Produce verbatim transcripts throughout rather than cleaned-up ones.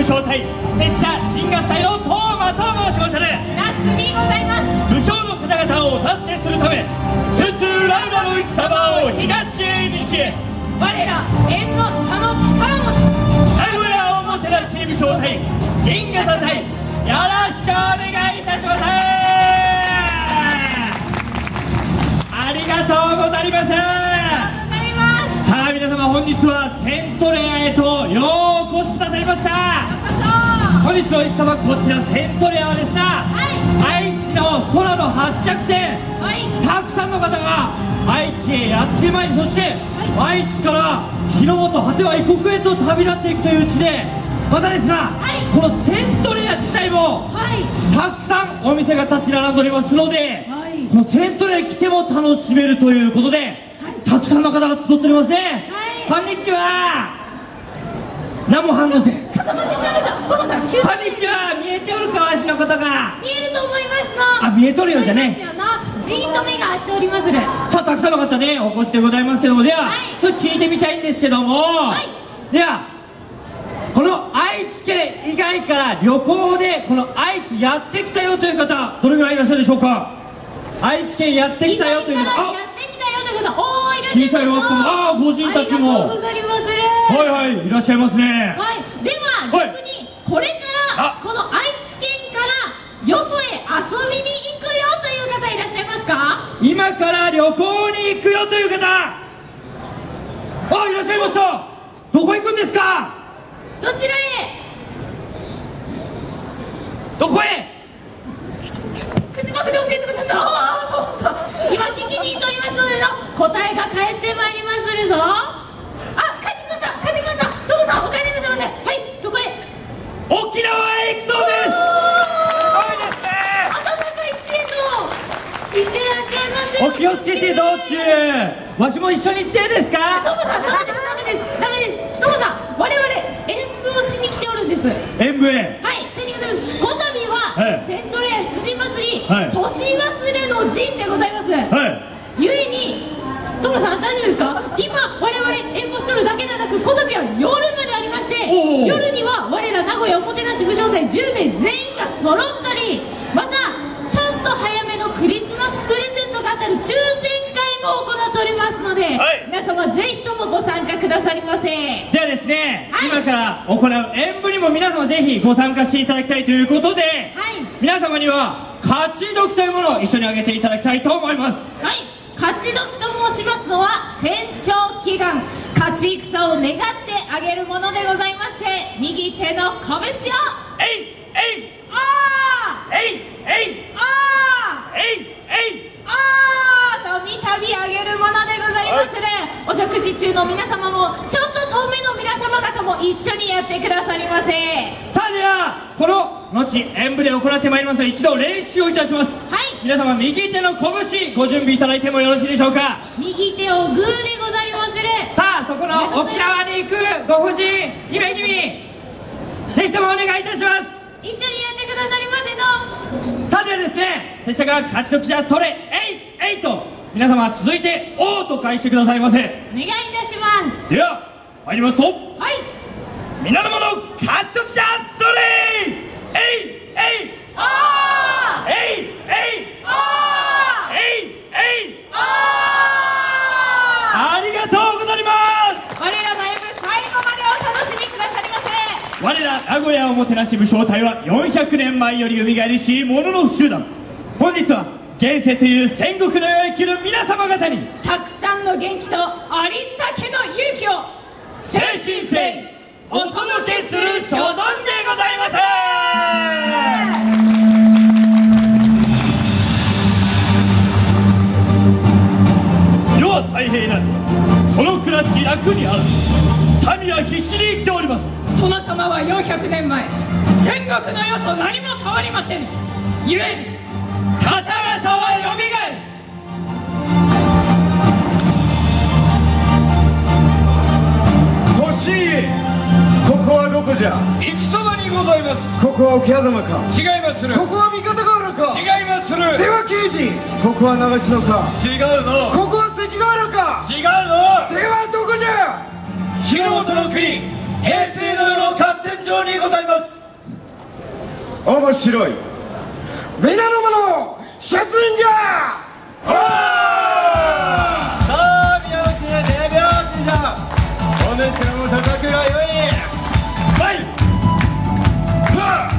将隊拙者陣合隊の東馬と申しまする。 夏にございます。 武将の方々をお助けするため津々浦々の戦場を東へ西へ、 我ら縁の下の力持ち名古屋おもてなし武将隊陣合隊よろしくお願いいたします。ありがとうございます。さあ皆様、本日はセントレアへとようお越しくださいました。本日の戦場、こちらセントレアはですが、はい、愛知の空の発着点、はい、たくさんの方が愛知へやってまいり、そして、はい、愛知から日の本果ては異国へと旅立っていくといううちで、またですが、はい、このセントレア自体も、はい、たくさんお店が立ち並んでおりますので、はい、このセントレア来ても楽しめるということで、はい、たくさんの方が集っておりますね。はい、こんにちは。何も反応せん。 ちょっと待ってください。トモさん、こんにちは。見えておるか、わしのことが。 見えると思いますの。 あ、見えとるようじゃね。 じーっと目が合っておりまする。 さあ、たくさんの方ね、お越しでございますけども、では、はい、ちょっと聞いてみたいんですけども、はい、ではこの愛知県以外から旅行でこの愛知やってきたよという方、どれぐらいいらっしゃるでしょうか。愛知県やってきたよという方、 やってきたよという方、おー、いらっしゃいます。 ああ、ご人たちも。 ありがとうございます。 はいはい、いらっしゃいますね。 はい、では、はい、逆にこれからこの愛知県からよそへ遊びに行くよという方いらっしゃいますか。 今から旅行に行くよという方、あ、いらっしゃいました。どこ行くんですか。 どちらへ。 どこへ。 口パクで教えてください。ああ、トモさん、今聞きに行っておりますのでの答えが返ってまいりまするぞ。あ、帰ってきました、帰ってきました。トモさん、お帰りなさいませ。はい、どこへ。 沖縄へ行くそうです。すごいですね。 頭が一へと行ってらっしゃいます。 お気をつけて道中、わしも一緒に行っていいですか。 トモさん、ダメです、ダメです、ダメです。トモさん、我々演舞をしに来ておるんです。 演舞へ。 はい、せにございます。こたびは、はい、セントレア羊祭り、はい、年忘れの陣でございます。はい。ゆえに、トモさん大丈夫ですか。今我々演舞しとるだけではなく、こたびは夜までありまして、夜には我ら名古屋おもてなし武将隊じゅうめい全員が揃ったり、またちょっと早めのクリスマスプレゼントが当たる抽選会も行っておりますので、はい、皆様ぜひともご参加くださりませ。 ではですね、はい、今から行う演舞にも皆様ぜひご参加していただきたいということで、はい、皆様には勝ち時というものを一緒に挙げていただきたいと思います。 はい、勝ち時と申しますのは戦勝祈願、勝ち戦を願ってあげるものでございまして、右手の拳をえいえいあーえいえいあーえいえいあーとみたびあげるものでございますね。お食事中の皆様もちょっと遠目の皆様方も一緒にやってくださりませ。 さあ、ではこの後演舞で行ってまいりますので、一度練習をいたします。はい、皆様右手の拳ご準備いただいてもよろしいでしょうか。 右手をグーでございますね。 さあ、そこの沖縄に行くご婦人姫君、ぜひともお願いいたします。 一緒にやってくださりませの。 さあ、ではですね、拙者が勝ち時じゃそれえいえいと、皆様続いておーと返してくださいませ。お願いいたします。 では参りますと、はい、皆の者勝ち時じゃそれえいえいあーえいえいあーえいえいあーありがとうございます。 我らの演舞最後までお楽しみくださりませ。 我ら名古屋おもてなし武将隊はよんひゃくねんまえより蘇りし者の集団。本日は現世という戦国の世を生きる皆様方にたくさんの元気とありったけの勇気を誠心誠意お届けする所存でございます。世は太平なり、その暮らし楽にある。民は必死に生きております。 そなたまはよんひゃくねんまえ戦国の世と何も変わりません。ゆえに方々はよみがえる。 年家、ここはどこじゃ。 戦そばにございます。 ここは桶狭間か。 違いまする。 ここは三方ヶ原か。 違いまする。 では刑事、ここは長篠か。 違うの。 ここは関ヶ原か。 違うの。 ではどこじゃ。 日の本の国、平成の世の合戦場にございます。 面白い皆の者出陣じゃ。さあ皆の衆で手拍子じゃ。お主らも叩くがよい。はいはっ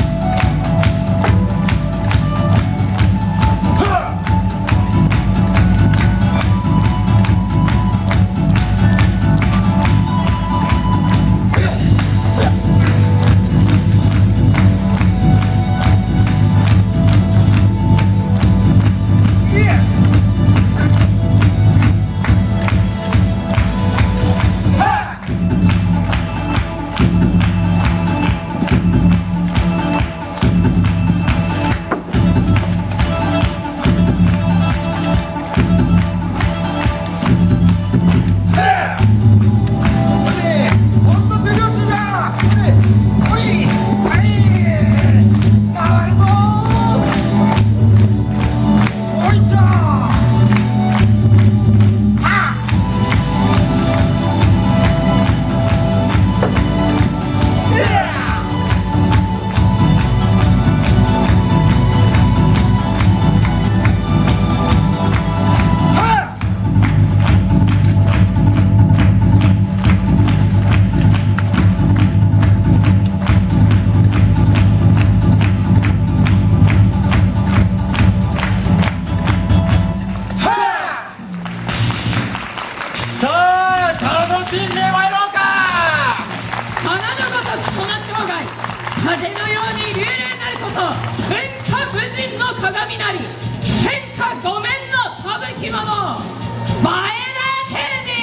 風のように流麗なるこそ天下武人の鏡なり天下御免の歌舞伎者前田慶次。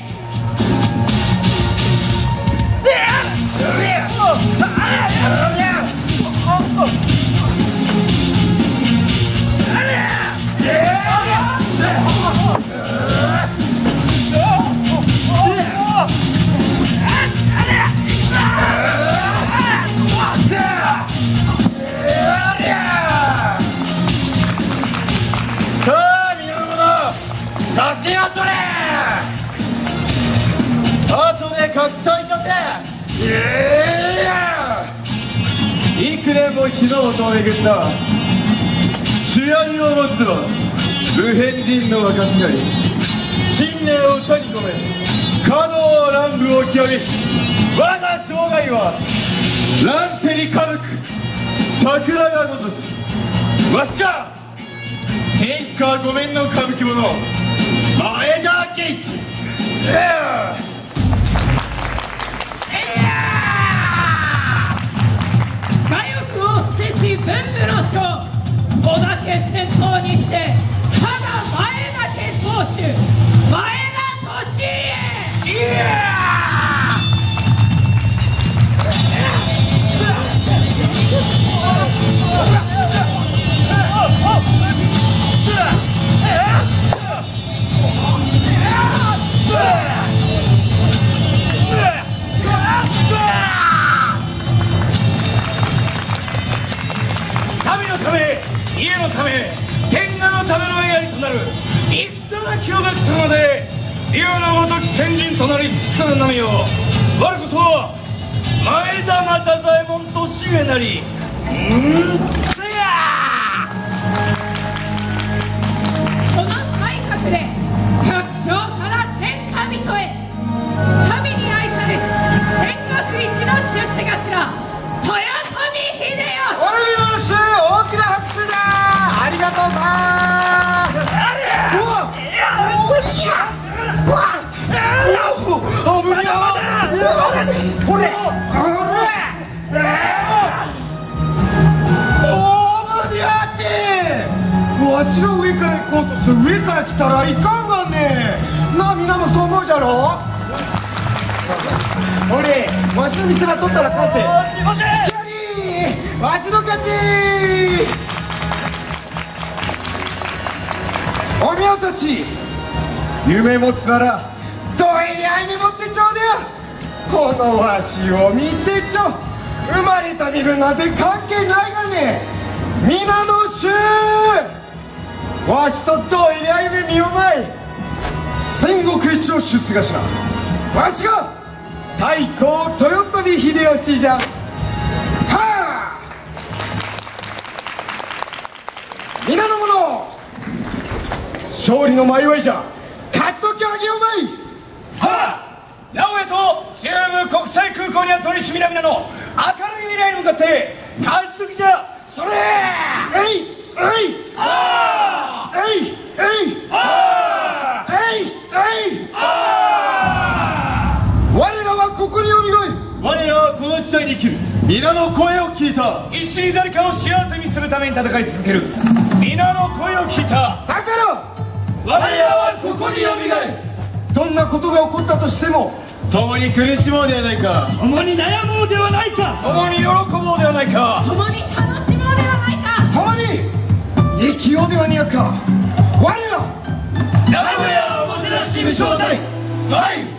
写真を撮れ。後で拡散いたせ。幾年も日の本を巡った主槍を持つは武変人の若しがり、信念を歌に込め可能乱舞を極めし我が生涯は乱世に歌舞く桜がごとし。わしが天下御免の歌舞伎者前田慶一。 我欲を捨てし文武の将織田家先頭にして我が前田家当主前田利家。 民のため家のため天下のための槍となる戦な清が来たので竜のごとき先人となり尽くする波を我こそ前田又左衛門としげなりんつや。 その才覚で百姓から天下人へ神に愛されし戦国一の出世頭豊臣秀吉。 俺見の主大きな拍手じゃ。ありがとうさー。うわっうわっ危ない。俺わしの上から行こうとして上から来たらいかんわね。なあみんなもそう思うじゃろ。俺わしの店が取ったら勝て。わしの勝ち。おみおたち夢持つならどえり合いに持ってちょうでよ。このわしを見てちょ。生まれた身分なんて関係ないがね。皆の衆わしとどえり合い目見よまい。戦国一の出世頭わしが太閤豊臣秀吉じゃ。はあ勝利の前祝いじゃ。勝ち時をあげようまい。 はあ、名古屋と中部国際空港に集まりし皆々の明るい未来に向かって勝ち時じゃ。それえいえいあーえいえいあえいえいあ我らはここによみがえる。我らはこの地帯に生きる皆の声を聞いた。 一緒に誰かを幸せにするために戦い続ける皆の声を聞いた。 だから我らはここによみがえる。どんなことが起こったとしても共に苦しもうではないか。 共に悩もうではないか。共に喜ぼうではないか。 共に楽しもうではないか。 共に生きようではないか。我ら名古屋おもてなし武将隊はい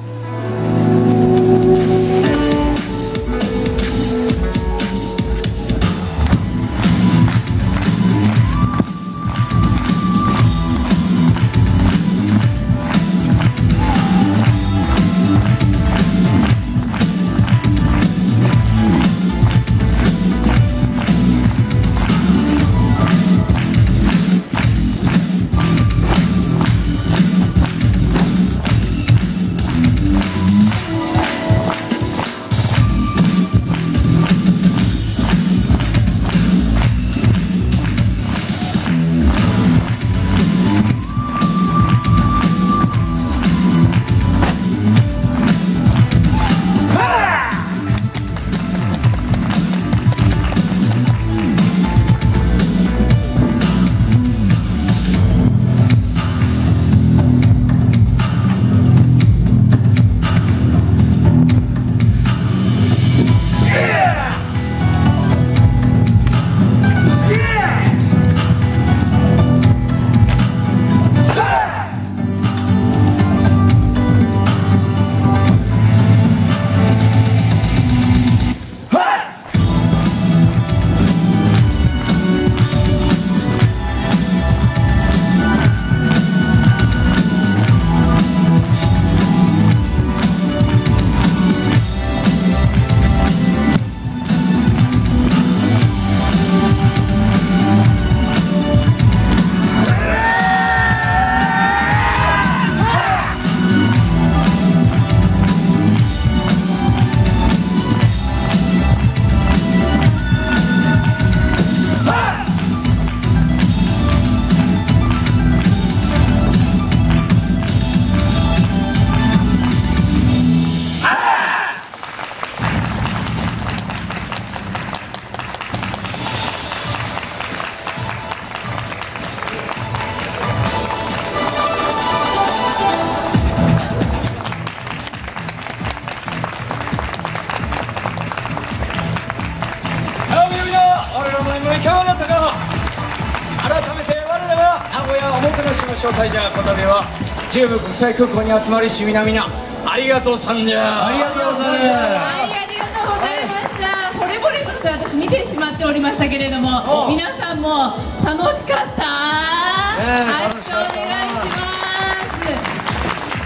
招待じゃ。こたびは中部国際空港に集まりし皆々ありがとうさんじゃ。 ありがとうございます。 はい、ありがとうございました。惚れ惚れとして私見てしまっておりましたけれども、皆さんも楽しかった。拍手お願いします。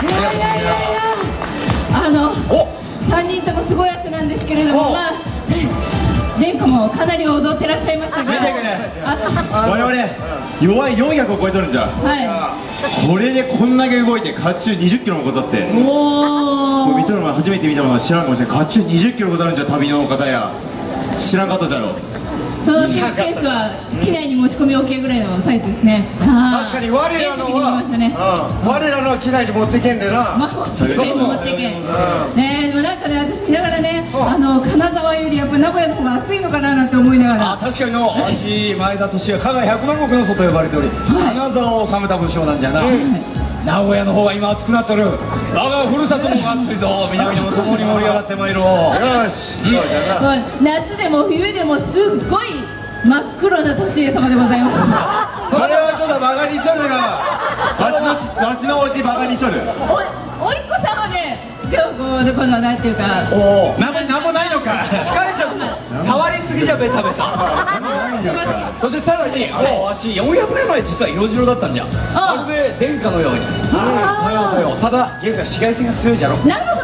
いやいやいやいや、あのさんにんともすごいやつなんですけれども、まあ蓮子もかなり踊ってらっしゃいましたけど、 我々弱いよんひゃくを超えとるんじゃ。 はい、 これでこんだけ動いて甲冑にじゅっキロもござって、 おお見とるの初めて見たのは知らんかもしれない。甲冑にじゅっキロござるんじゃ。旅の方や知らんかったじゃろ。 そのスーツケースは機内に持ち込み OK ぐらいのサイズですね。 確かに我らのは、 ね、 我らのは機内に持ってけんでな。 まあ、持ってけん持ってけん、ね、でもなんかね、私見ながらね、あの金沢よりやっぱ名古屋の方が暑いのかななんて思いながら。 あ、確かにの私前田利也、加賀百万石の祖と呼ばれており、はい、金沢を治めた武将なんじゃな、はい、名古屋の方が今暑くなっとる。我がふるさとの方が暑いぞ。南でも共に盛り上がってまいろう。 よし、 夏でも冬でもすっごい真っ黒な利家様でございます。 それはちょっとバカにしとるが、わしのわしのおうちバカにしとる。 おおいっ子さんはね、今日こうこのなんていうか、 おお、なんもなんもないのか。 司会者触りすぎじゃベタベタ。そしてさらに、あのわしよんひゃくねんまえ実は色白だったんじゃ。まるで殿下のように。さようさよう。ただ現在紫外線が強いじゃろ。 なるほど。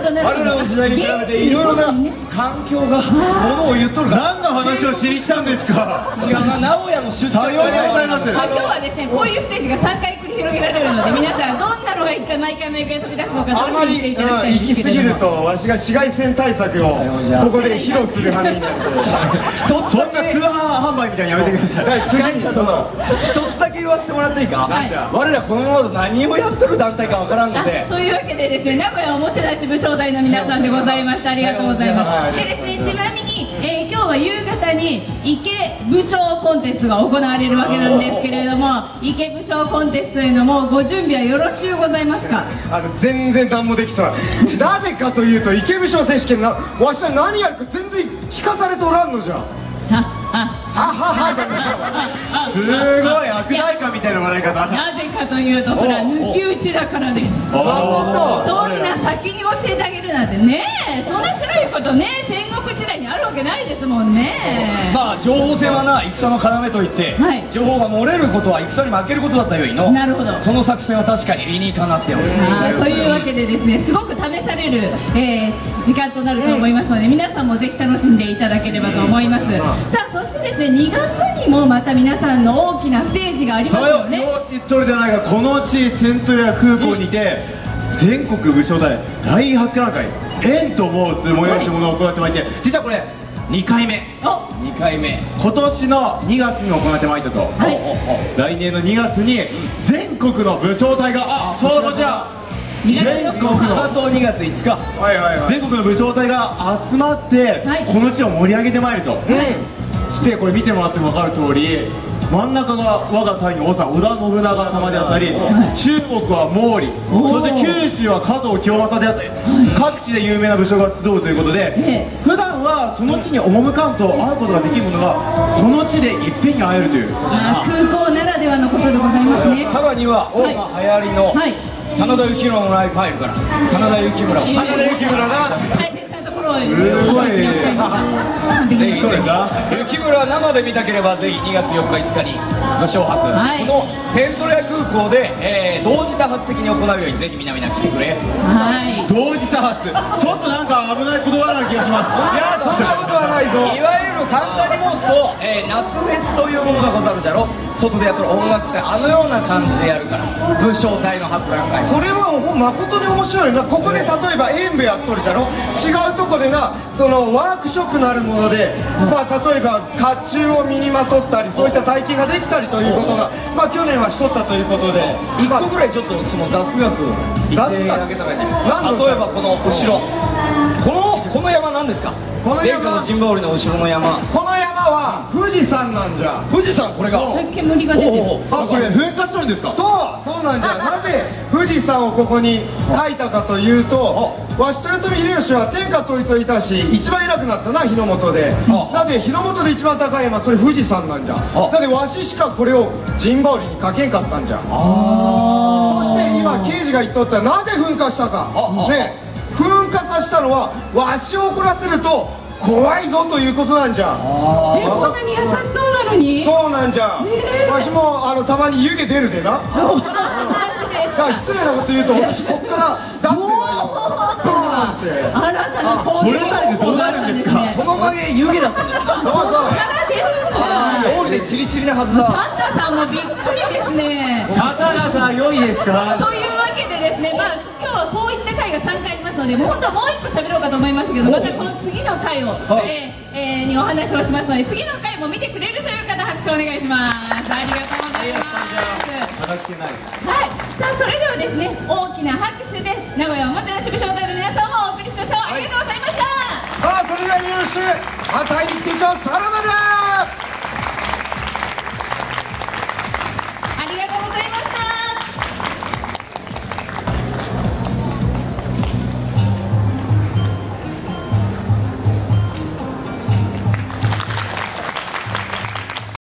どなるほど。 我らの時代に比べていろいろな環境がものを言っとるから。 何の話をしに来たんですか。 違うな、名古屋の出張さようでございます。 今日はですね、こういうステージがさんかい繰り広げられるので、皆さんどんなのがいっかい毎回毎回飛び出すのかあま楽しみにしてりいただきたいん行きですけれども。 過ぎるとわしが紫外線対策をここで披露する羽目になるので、そんな通販販売みたいにやめてください。 次に一つだけ言わせてもらっていいか、 はい我らこのまま何をやっとる団体かわからんので。 あというわけでですね、名古屋おもてなし武将隊の皆さんでございました。ありがとうございます。でですね、ちなみに、えー、今日は夕方に池武将コンテストが行われるわけなんですけれども、池武将コンテストというのもご準備はよろしゅうございますか。 あの全然何もできとらん。なぜかというと池武将選手権なわしは何やるか全然聞かされておらんのじゃ。 はははははすごい悪代官みたいな笑い方。 なぜかというと、それは抜き打ちだからです。 あそんな先に教えてあげるなんてね、そんな古いことね、戦国時代にあるわけないですもんね。 まあ情報戦はな、戦の要といって、 はい情報が漏れることは戦に負けることだったよいの。 なるほど。 その作戦は確かに理にかなっておる。 あーというわけでですね、すごく試される、えー時間となると思いますので、皆さんもぜひ楽しんでいただければと思います。さあ、そしてですね、にがつにもまた皆さんの大きなステージがありますさよよよね。 う言っとるじゃないか。この地セントレア空港にて全国武将隊大博覧会円と申す催し物を行ってまいて、実はこれにかいめ、 おにかいめ。 今年のにがつに行ってまいったと、 はい来年のにがつに全国の武将隊が、あ、ちょうどこちらにがつ全国のあとにがついつか。 はいはいはい、全国の武将隊が集まって、 はいこの地を盛り上げてまいると、 はいしてこれ見てもらっても分かる通り、真ん中が我が隊の王さん織田信長様であったり、中国は毛利、 おーそして九州は加藤清正であったり、各地で有名な武将が集うということで、 え普段はその地に赴かんと会うことができるものがこの地でいっぺんに会えるという。 あー空港ならではのことでございますね。 さらには、 はい今流行りのはい真田幸村のライブ入るから、真田幸村を真田幸村が大切なところをすごいいらっしゃいました完璧にそうですか。 幸村生で見たければぜひにがつよっかいつかに武将博、 はいこのセントレア空港で、えー同時多発的に行うようにぜひ皆々来てくれ。 はい同時多発、ちょっとなんか危ない言葉な気がします。いや、そんなことはないぞ。 いわゆる簡単に申すと、えー夏フェスというものがござるじゃろ。外でやってる音楽祭、あのような感じでやるから、武将隊の博覧会。 それはもう誠に面白いな。ここで例えば演舞やっとるじゃろ。違うとこでな、そのワークショップのあるもので、まあ例えば甲冑を身にまとったり、そういった体験ができたりということが、まあ去年はしとったということで、 一個ぐらいちょっとその雑学言ってあげたらいいんじゃないですか。 何の例えばこの後ろ、このこの山何ですか。 この山殿下の陣羽織の後ろの山、 この山は富士山なんじゃ。 富士山、これが煙が出てる。 おうおうあ、これ噴火しとるんですか。そうそうなんじゃ。なぜ富士山をここに書いたかというと、わし豊臣秀吉は天下統一をいたし一番偉くなったな、日の本で。なぜ日の本で一番高い山、それ富士山なんじゃ。なぜわししかこれを陣羽織に書けんかったんじゃ。そして今刑事が言っとったら、なぜ噴火したかね、噴火させたのはわしを怒らせると怖いぞということなんじゃ。 え、こんなに優しそうなのに。 そうなんじゃ。 えーわしもあのたまに湯気出るでな。 おマジでだから失礼なこと言うと、私こっから出すおーとは新たな攻撃方法があったんですね。 この曲げ湯気だったんですか。 そうそう。 から出るんだ。 料理でチリチリなはずだ。 サンタさんもびっくりですね。 方々良いですか。 というわけでですね、まあ今日はこういった回がさんかいありますので、もう本当はもういっこ喋ろうかと思いましたけど、またこの次の回を、えーえーにお話をしますので、次の回も見てくれるという方、拍手お願いします。ありがとうございます。 話してない。 はい、さあそれではですね、大きな拍手で名古屋おもてなし武将隊の皆さんをお送りしましょう。ありがとうございました。 さあ、それではよろしく。また会いに来てちょう。さらばじゃ。 ありがとうございました。